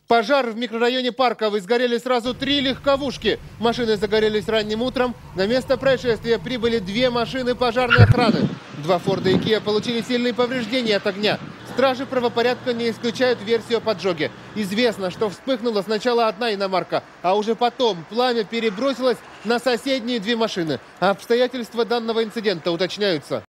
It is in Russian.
Пожар в микрорайоне Парковый. Сгорели сразу 3 легковушки. Машины загорелись ранним утром. На место происшествия прибыли 2 машины пожарной охраны. 2 Форда и Киа получили сильные повреждения от огня. Стражи правопорядка не исключают версию о поджоге. Известно, что вспыхнула сначала одна иномарка, а уже потом пламя перебросилось на соседние 2 машины. Обстоятельства данного инцидента уточняются.